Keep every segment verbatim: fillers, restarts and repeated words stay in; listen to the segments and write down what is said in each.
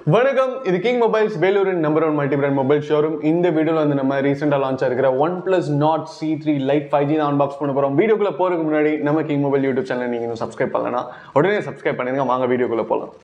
வணக்கம், இது king mobiles Vellore number one multi brand mobile showroom. இந்த வீடியோல வந்து நம்ம ரீசெண்டா லான்ச் ஆகிற OnePlus Nord C three Lite five G தான் அன்பாக்ஸ் பண்ண போறோம். வீடியோக்குள்ள போறதுக்கு முன்னாடி நம்ம கிங் மொபைல் யூடியூப் சேனல் நீங்க இன்னும் சப்ஸ்கிரைப் பண்ணலனா உடனே சப்ஸ்கிரைப் பண்ணுங்க. வாங்க வீடியோக்குள்ள போலாம்.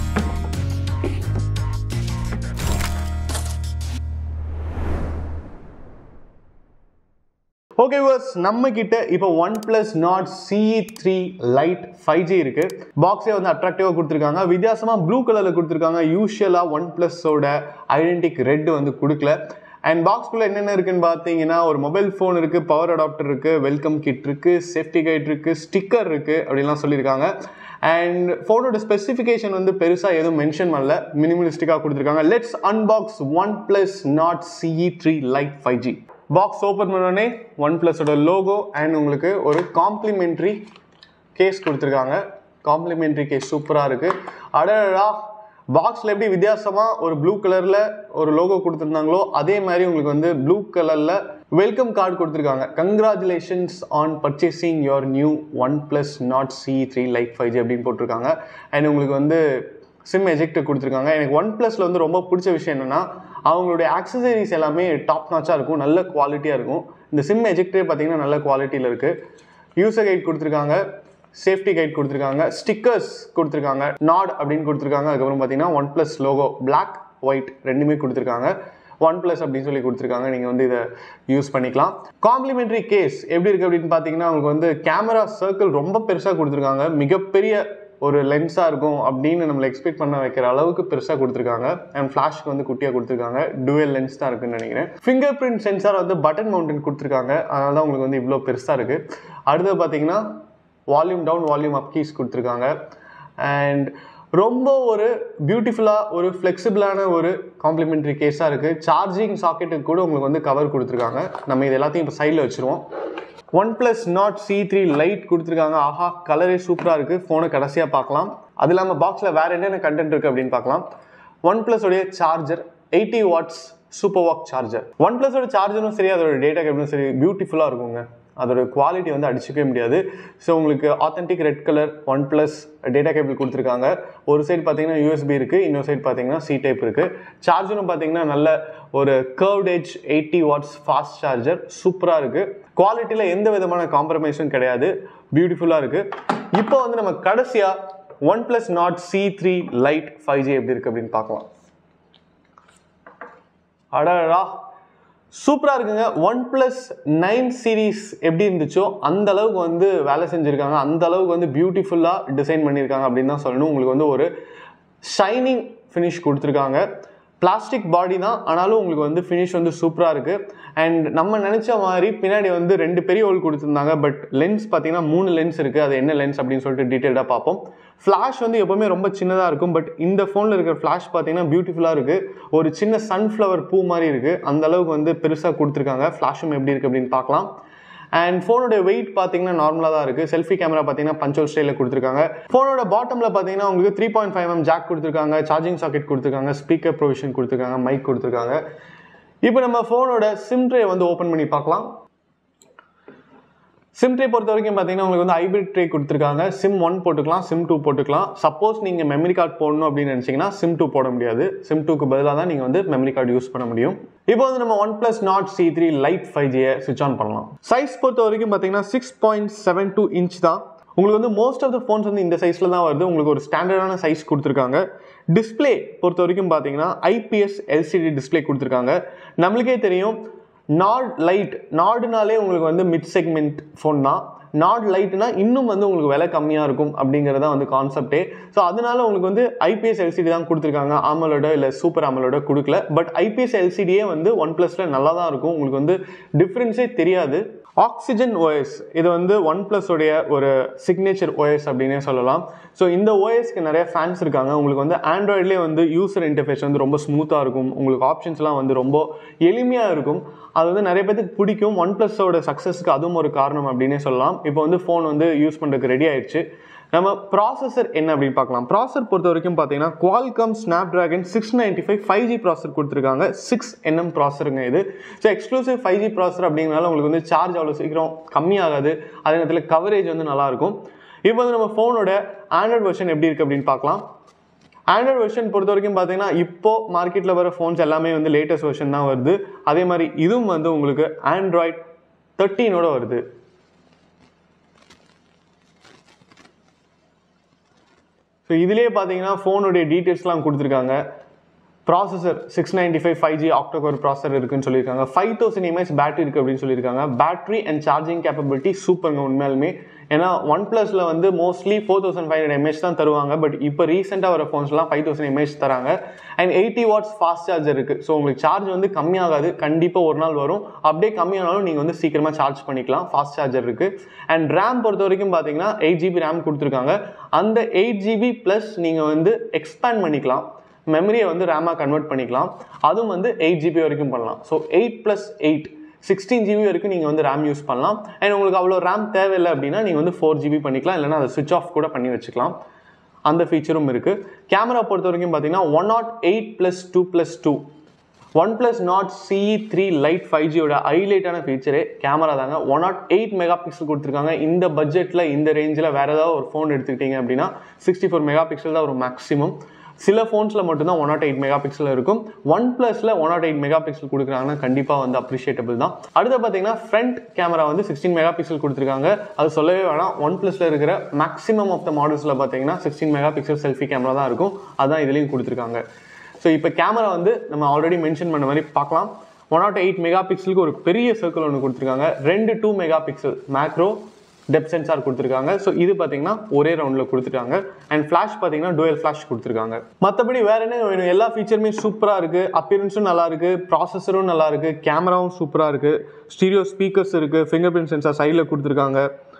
ஓகே வியூவர்ஸ், நம்ம கிட்ட இப்போ OnePlus Nord C three Lite five G இருக்கு. பாக்ஸே வந்து அட்ராக்டிவா கொடுத்துருக்காங்க. வித்தியாசமா ப்ளூ கலர்ல கொடுத்துருக்காங்க. யூஷுவலா OnePlus ஓட ஐடென்டிக் ரெட் வந்து கொடுக்கல. அண்ட் பாக்ஸ்குள்ள என்னென்ன இருக்குன்னு பார்த்தீங்கன்னா, ஒரு மொபைல் ஃபோன் இருக்கு, பவர் அடாப்டர் இருக்கு, வெல்கம் கிட் இருக்கு, சேஃப்டி கைட் இருக்கு, ஸ்டிக்கர் இருக்கு அப்படின்லாம் சொல்லியிருக்காங்க. அண்ட் ஃபோனோட ஸ்பெசிஃபிகேஷன் வந்து பெருசாக எதுவும் மென்ஷன் பண்ணல, மினிமலிஸ்டிக்காக கொடுத்துருக்காங்க. Let's unbox OnePlus Nord C three Lite five G. பாக்ஸ் ஓப்பன் பண்ணோடனே OnePlusோட லோகோ அண்ட் உங்களுக்கு ஒரு காம்ப்ளிமெண்ட்ரி கேஸ் கொடுத்துருக்காங்க. காம்ப்ளிமெண்ட்ரி கேஸ் சூப்பராக இருக்குது. அடடா, பாக்ஸில் எப்படி வித்தியாசமாக ஒரு ப்ளூ கலரில் ஒரு லோகோ கொடுத்துருந்தாங்களோ அதே மாதிரி உங்களுக்கு வந்து ப்ளூ கலரில் வெல்கம் கார்டு கொடுத்துருக்காங்க. Congratulations on purchasing your new OnePlus Nord C three Lite five G அப்படின்னு போட்டிருக்காங்க. அண்ட் உங்களுக்கு வந்து சிம் எஜெக்டர் கொடுத்துருக்காங்க. எனக்கு OnePlusல வந்து ரொம்ப பிடிச்ச விஷயம் என்னென்னா, அவங்களுடைய ஆக்சசரிஸ் எல்லாமே டாப் நாச்சாக இருக்கும், நல்ல குவாலிட்டியாக இருக்கும். இந்த சிம் எஜெக்டரே பார்த்தீங்கன்னா நல்ல குவாலிட்டியில் இருக்குது. யூசர் கைட் கொடுத்துருக்காங்க, சேஃப்டி கைட் கொடுத்துருக்காங்க, ஸ்டிக்கர்ஸ் கொடுத்துருக்காங்க, நாட் அப்படின்னு கொடுத்துருக்காங்க. அதுக்கப்புறம் பார்த்தீங்கன்னா OnePlus லோகோ பிளாக் ஒயிட் ரெண்டுமே கொடுத்துருக்காங்க. OnePlus அப்படின்னு சொல்லி கொடுத்துருக்காங்க. நீங்கள் வந்து இதை யூஸ் பண்ணிக்கலாம். காம்ப்ளிமெண்ட்ரி கேஸ் எப்படி இருக்குது அப்படின்னு பார்த்தீங்கன்னா, உங்களுக்கு வந்து கேமரா சர்க்கிள் ரொம்ப பெருசாக கொடுத்துருக்காங்க. மிகப்பெரிய ஒரு லென்ஸாக இருக்கும் அப்படின்னு நம்மளை எக்ஸ்பெக்ட் பண்ண வைக்கிற அளவுக்கு பெருசாக கொடுத்துருக்காங்க. அண்ட் ஃப்ளாஷ்க்கு வந்து குட்டியாக கொடுத்துருக்காங்க. டுவெல் லென்ஸ் தான் இருக்குன்னு நினைக்கிறேன். ஃபிங்கர் பிரிண்ட் சென்சார் வந்து பட்டன் மவுண்டன் கொடுத்துருக்காங்க. அதனால தான் உங்களுக்கு வந்து இவ்வளோ பெருசாக இருக்குது. அடுத்தது பார்த்தீங்கன்னா volume down volume up keys கொடுத்துருக்காங்க. அண்ட் ரொம்ப ஒரு பியூட்டிஃபுல்லாக ஒரு ஃப்ளெக்சிபிளான ஒரு காம்ப்ளிமெண்ட்ரி கேஸாக இருக்குது. சார்ஜிங் சாக்கெட்டுக்கு கூட உங்களுக்கு வந்து கவர் கொடுத்துருக்காங்க. நம்ம இது எல்லாத்தையும் இப்போ சைடில் வச்சுருவோம். OnePlus Nord C three Lite கொடுத்துருக்காங்க. ஆஹா, கலரே சூப்பராக இருக்குது. ஃபோனை கடைசியாக பார்க்கலாம். அது இல்லாமல் பாக்ஸில் வேறு என்னென்ன கண்டென்ட் இருக்குது அப்படின்னு பார்க்கலாம். OnePlus உடைய charger eighty watts super VOOC charger. OnePlusோட சார்ஜரும் சரி, அதோட டேட்டா கேபிளும் சரி பியூட்டிஃபுல்லாக இருக்குங்க. அதோட குவாலிட்டி வந்து அடிச்சுக்கவே முடியாது. ஸோ உங்களுக்கு authentic red colour OnePlus data cable கொடுத்துருக்காங்க. ஒரு சைடு பார்த்தீங்கன்னா யூஎஸ்பி இருக்குது, இன்னொரு சைடு பார்த்தீங்கன்னா சி டைப் இருக்குது. சார்ஜரும் பார்த்தீங்கன்னா நல்ல ஒரு curved edge eighty watts fast charger சூப்பராக இருக்குது. குவாலிட்டியில் எந்த விதமான காம்ப்ரமைஸும் கிடையாது, பியூட்டிஃபுல்லாக இருக்குது. இப்போ வந்து நம்ம கடைசியாக OnePlus Nord C three Lite five G எப்படி இருக்குது அப்படின்னு பார்க்கலாம். அடடா, சூப்பராக இருக்குங்க. OnePlus நைன் சீரீஸ் எப்படி இருந்துச்சோ அந்த அளவுக்கு வந்து வேலை செஞ்சுருக்காங்க. அந்த அளவுக்கு வந்து பியூட்டிஃபுல்லாக டிசைன் பண்ணியிருக்காங்க அப்படின்னு தான் சொல்லணும். உங்களுக்கு வந்து ஒரு ஷைனிங் ஃபினிஷ் கொடுத்துருக்காங்க. பிளாஸ்டிக் பாடி தான், ஆனாலும் உங்களுக்கு வந்து ஃபினிஷ் வந்து சூப்பராக இருக்குது. அண்ட் நம்ம நினச்ச மாதிரி பின்னாடி வந்து ரெண்டு பெரிய ஹோல் கொடுத்துருந்தாங்க. பட் லென்ஸ் பார்த்தீங்கன்னா மூணு லென்ஸ் இருக்குது. அது என்ன லென்ஸ் அப்படின்னு சொல்லிட்டு டீட்டெயிலாக பார்ப்போம். ஃப்ளாஷ் வந்து எப்போவுமே ரொம்ப சின்னதாக இருக்கும். பட் இந்த ஃபோனில் இருக்கிற ஃப்ளாஷ் பார்த்தீங்கன்னா பியூட்டிஃபுல்லாக இருக்குது. ஒரு சின்ன சன்ஃப்ளவர் பூ மாதிரி இருக்குது. அந்த அளவுக்கு வந்து பெருசாக கொடுத்துருக்காங்க. ஃப்ளாஷும் எப்படி இருக்குது அப்படின்னு பார்க்கலாம். அண்ட் ஃபோனோட வெயிட் பார்த்தீங்கன்னா நார்மலாக தான் இருக்குது. செல்ஃபி கேமரா பார்த்தீங்கன்னா பஞ்சோல் ஸ்டைலில் கொடுத்துருக்காங்க. ஃபோனோட பாட்டமில் பார்த்தீங்கன்னா உங்களுக்கு three point five M jack கொடுத்துருக்காங்க, சார்ஜிங் சாக்கெட் கொடுத்துருக்காங்க, ஸ்பீக்கர் ப்ரொவிஷன் கொடுத்துருக்காங்க, மைக் கொடுத்துருக்காங்க. இப்போ நம்ம ஃபோனோட சிம் ட்ரே வந்து ஓப்பன் பண்ணி பார்க்கலாம். சிம் ட்ரே பொறுத்த வரைக்கும் பார்த்தீங்கன்னா உங்களுக்கு வந்து ஹைபிரிட் ட்ரே கொடுத்துருக்காங்க. சிம் ஒன் போட்டுக்கலாம், சிம் டூ போட்டுக்கலாம். சப்போஸ் நீங்கள் மெமரி கார்டு போடணும் அப்படின்னு நினச்சிங்கன்னா சிம் டூ போட முடியாது. சிம் டூக்கு பதிலாக தான் நீங்கள் வந்து மெமரி கார்டு யூஸ் பண்ண முடியும். இப்போ வந்து நம்ம OnePlus Nord C three Lite five G ஸ்விட்ச் ஆன் பண்ணலாம். சைஸ் பொறுத்த வரைக்கும் பார்த்தீங்கன்னா six point seven two inch தான். உங்களுக்கு வந்து மோஸ்ட் ஆஃப் த ஃபோன்ஸ் வந்து இந்த சைஸில் தான் வருது. உங்களுக்கு ஒரு ஸ்டாண்டர்டான சைஸ் கொடுத்துருக்காங்க. டிஸ்பிளே பொறுத்த வரைக்கும் பார்த்தீங்கன்னா ஐபிஎஸ் எல்சிடி டிஸ்பிளே கொடுத்துருக்காங்க. நம்மளுக்கே தெரியும் Nord Lite, நாடுனாலே உங்களுக்கு வந்து மிட் செக்மெண்ட் ஃபோன் தான். Nord Liteனா இன்னும் வந்து உங்களுக்கு விலை கம்மியாக இருக்கும் அப்படிங்கிறதா வந்து கான்செப்டே. ஸோ அதனால உங்களுக்கு வந்து ஐபிஎஸ் எல்சிடி தான் கொடுத்துருக்காங்க. ஆமலோட இல்லை சூப்பர் ஆமலோட கொடுக்கல. பட் ஐபிஎஸ் எல்சிடியே வந்து OnePlusல நல்லா தான் இருக்கும். உங்களுக்கு வந்து டிஃப்ரென்ஸே தெரியாது. ஆக்சிஜன் ஓஎஸ் இது வந்து OnePlus உடைய ஒரு சிக்னேச்சர் ஓஎஸ் அப்படின்னே சொல்லலாம். ஸோ இந்த ஓஎஸ்க்கு நிறைய ஃபேன்ஸ் இருக்காங்க. உங்களுக்கு வந்து ஆண்ட்ராய்ட்லேயே வந்து யூசர் இன்டர்ஃபேஸ் வந்து ரொம்ப ஸ்மூத்தாக இருக்கும். உங்களுக்கு ஆப்ஷன்ஸ்லாம் வந்து ரொம்ப எளிமையாக இருக்கும். அது வந்து நிறைய பேருக்கு பிடிக்கும். OnePlusோட சக்ஸஸ்க்கு அதுவும் ஒரு காரணம் அப்படின்னே சொல்லலாம். இப்போ வந்து ஃபோன் வந்து யூஸ் பண்ணுறதுக்கு ரெடி ஆயிடுச்சு. நம்ம ப்ராசஸர் என்ன அப்படின்னு பார்க்கலாம். ப்ராசஸர் பொறுத்த வரைக்கும் பார்த்தீங்கன்னா Qualcomm Snapdragon six ninety five five G processor கொடுத்துருக்காங்க. சிக்ஸ் என்எம் ப்ராசருங்க இது. So exclusive five G processor அப்படிங்கிறனால உங்களுக்கு வந்து சார்ஜ் அவ்வளோ சீக்கிரம் கம்மியாகாது. அதே நேரத்தில் கவரேஜ் வந்து நல்லாயிருக்கும். இப்போ வந்து நம்ம ஃபோனோட ஆண்ட்ராய்ட் வெர்ஷன் எப்படி இருக்குது அப்படின்னு பார்க்கலாம். ஆண்ட்ராய்டு வெர்ஷன் பொறுத்த வரைக்கும் பார்த்தீங்கன்னா இப்போ மார்க்கெட்டில் வர ஃபோன்ஸ் எல்லாமே வந்து லேட்டஸ்ட் வெர்ஷன் தான் வருது. அதே மாதிரி இதுவும் வந்து உங்களுக்கு ஆண்ட்ராய்டு தேர்ட்டீனோட வருது. ஸோ இதுலேயே பார்த்தீங்கன்னா ஃபோனுடைய டீட்டெயில்ஸ்லாம் கொடுத்துருக்காங்க. Processor six ninety five five G octa core processor இருக்குன்னு சொல்லியிருக்காங்க. ஃபைவ் தௌசண்ட் எம்ஏஹெச் பேட்டரி இருக்குது அப்படின்னு சொல்லியிருக்காங்க. பேட்டரி அண்ட் சார்ஜிங் கேப்பபிலிட்டி சூப்பருங்க உண்மையாலுமே. ஏன்னா ஒன் ப்ளஸில் வந்து mostly four thousand five hundred mAh தான் தருவாங்க. பட் இப்போ ரீசெண்டாக வர ஃபோன்ஸ்லாம் ஃபைவ் தௌசண்ட் எம்ஏஹெச் தராங்க. And eighty watts fast charger இருக்குது. ஸோ உங்களுக்கு சார்ஜ் வந்து கம்மியாகாது, கண்டிப்பாக ஒரு நாள் வரும். அப்படியே கம்மியானாலும் நீங்கள் வந்து சீக்கிரமாக சார்ஜ் பண்ணிக்கலாம். ஃபாஸ்ட் சார்ஜர் இருக்குது. அண்ட் ரேம் பொறுத்த வரைக்கும் பார்த்தீங்கன்னா எயிட் ஜிபி ரேம் கொடுத்துருக்காங்க. அந்த எயிட் ஜிபி ப்ளஸ் நீங்கள் வந்து எக்ஸ்பேண்ட் பண்ணிக்கலாம், மெமரியை வந்து ரேமாக கன்வெர்ட் பண்ணிக்கலாம். அதுவும் வந்து எயிட் ஜிபி வரைக்கும் பண்ணலாம். So eight plus eight sixteen GB வரைக்கும் நீங்கள் வந்து ரேம் யூஸ் பண்ணலாம். அண்ட் உங்களுக்கு அவ்வளோ ரேம் தேவையில்லை அப்படின்னா நீங்கள் வந்து ஃபோர் ஜிபி பண்ணிக்கலாம், இல்லைனா அதை சுவிச் ஆஃப் கூட பண்ணி வச்சுக்கலாம். அந்த ஃபீச்சரும் இருக்குது. கேமரா பொறுத்த வரைக்கும் பார்த்தீங்கன்னா one nought eight plus two plus two OnePlus Nord C three Lite five ஜியோட ஹைலைட்டான ஃபீச்சரே கேமரா தாங்க. One nought eight megapixel கொடுத்துருக்காங்க. இந்த பட்ஜெட்டில் இந்த ரேஞ்சில் வேறு ஏதாவது ஒரு ஃபோன் எடுத்துக்கிட்டீங்க அப்படின்னா சிக்ஸ்டி ஃபோர் மெகா பிக்சல் தான் ஒரு மேக்ஸிமம். சில ஃபோன்ஸில் மட்டும்தான் one nought eight megapixel இருக்கும். ஒன் பிளஸில் one nought eight megapixel கொடுக்குறாங்கன்னா கண்டிப்பாக வந்து அப்ரிஷியேட்டபிள் தான். அடுத்து பார்த்தீங்கன்னா ஃப்ரண்ட் கேமரா வந்து சிக்ஸ்டீன் மெகா பிக்சல் கொடுத்துருக்காங்க. அது சொல்லவே வேணாம். ஒன் பிளஸில் இருக்கிற மேக்ஸிமம் ஆஃப் த மாடல்ஸில் பார்த்தீங்கன்னா sixteen megapixel selfie camera தான் இருக்கும். அதான் இதுலேயும் கொடுத்துருக்காங்க. ஸோ இப்போ கேமரா வந்து நம்ம ஆல்ரெடி மென்ஷன் பண்ண மாதிரி பார்க்கலாம். ஒன் நாட் எயிட் மெகா பிக்சலுக்கு ஒரு பெரிய சர்க்கிள் ஒன்று கொடுத்துருக்காங்க. ரெண்டு two megapixel macro depth sensor கொடுத்துருக்காங்க. ஸோ இது பார்த்தீங்கன்னா ஒரே ரவுண்டில் கொடுத்துருக்காங்க. அண்ட் ஃப்ளாஷ் பார்த்தீங்கன்னா டுவெல் ஃப்ளாஷ் கொடுத்துருக்காங்க. மற்றபடி வேற என்ன வேணும், எல்லா ஃபீச்சருமே சூப்பராக இருக்குது. அப்பியரன்ஸும் நல்லா இருக்குது, ப்ராசஸரும் நல்லா இருக்குது, கேமராவும் சூப்பராக இருக்குது, ஸ்டீரியோ ஸ்பீக்கர்ஸ் இருக்குது, ஃபிங்கர் பிரிண்ட் சென்சார் சைடில் கொடுத்துருக்காங்க.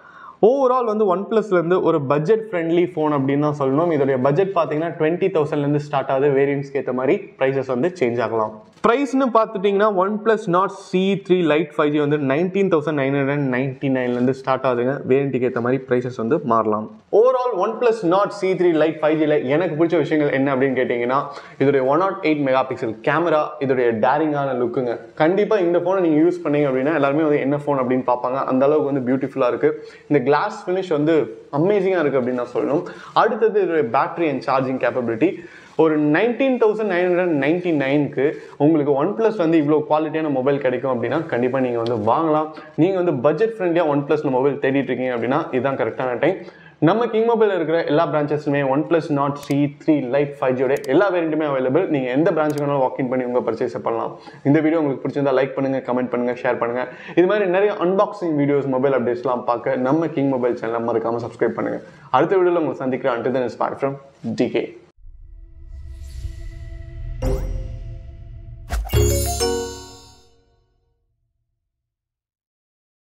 ஓவரால் வந்து ஒன் பிளஸ்லேருந்து ஒரு பட்ஜெட் ஃப்ரெண்ட்லி ஃபோன் அப்படின்னு தான் சொல்லணும். இதோடைய பட்ஜெட் பார்த்தீங்கன்னா டுவெண்ட்டி தௌசண்ட்லேருந்து ஸ்டார்ட் ஆகுது. வேரியன்ஸ்க்கு ஏற்ற மாதிரி ப்ரைஸஸ் வந்து சேஞ்ச் ஆகலாம். ப்ரைஸ்னு பார்த்துட்டிங்கன்னா OnePlus Nord C three Lite five G வந்து nineteen thousand nine hundred ninety நைன்லேருந்து ஸ்டார்ட் ஆகுதுங்க. வேரியன்ட்டுக்கு ஏற்ற மாதிரி ப்ரைஸஸ் வந்து மாறலாம். Overall OnePlus Nord C three Lite five ஜியில் எனக்கு பிடிச்ச விஷயங்கள் என்ன அப்படின்னு கேட்டிங்கன்னா இதோடைய one nought eight megapixel camera, இதோடைய டேரிங்கான லுக்குங்க. கண்டிப்பாக இந்த ஃபோனை நீங்கள் யூஸ் பண்ணீங்க அப்படின்னா எல்லாருமே வந்து என்ன ஃபோன் அப்படின்னு பார்ப்பாங்க. அந்த அளவுக்கு வந்து பியூட்டிஃபுல்லாக இருக்குது. இந்த கிளாஸ் ஃபினிஷ் வந்து அமேசிங்காக இருக்குது அப்படின்னு நான் சொல்லணும். அடுத்தது இதோடைய பேட்டரி அண்ட் சார்ஜிங் கேப்பபிலிட்டி. ஒரு nineteen thousand nine hundred ninety நைனுக்கு உங்களுக்கு ஒன் பிளஸ் வந்து இவ்வளோ குவாலிட்டியான மொபைல் கிடைக்கும் அப்படின்னா கண்டிப்பாக நீங்கள் வந்து வாங்கலாம். நீங்கள் வந்து பட்ஜெட் ஃப்ரெண்ட்லியாக ஒன் பிளஸில் மொபைல் தேடிட்டு இருக்கீங்க அப்படின்னா இதுதான் கரெக்டான டைம். நம்ம கிங் மொபைல் இருக்கிற எல்லா பிரான்ச்சஸ்லுமே OnePlus Nord C three Lite five ஜியோட எல்லா வேரியண்ட்டுமே அவைலபிள். நீங்கள் எந்த பிரான்ச்சுக்கு வேணாலும் வாக்கின் பண்ணி உங்கள் பர்ச்சேஸ் பண்ணலாம். இந்த வீடியோ உங்களுக்கு பிடிச்சிருந்தா லைக் பண்ணுங்கள், கமெண்ட் பண்ணுங்கள், ஷேர் பண்ணுங்கள். இது மாதிரி நிறைய அன்பாக்சிங் வீடியோஸ், மொபைல் அப்டேட்ஸ்லாம் பார்க்க நம்ம கிங் மொபைல் சேனல் மறக்காமல் சப்ஸ்கிரைப் பண்ணுங்கள். அடுத்த வீடியோவில் உங்களை சந்திக்கிறேன். Until then is bye from T K.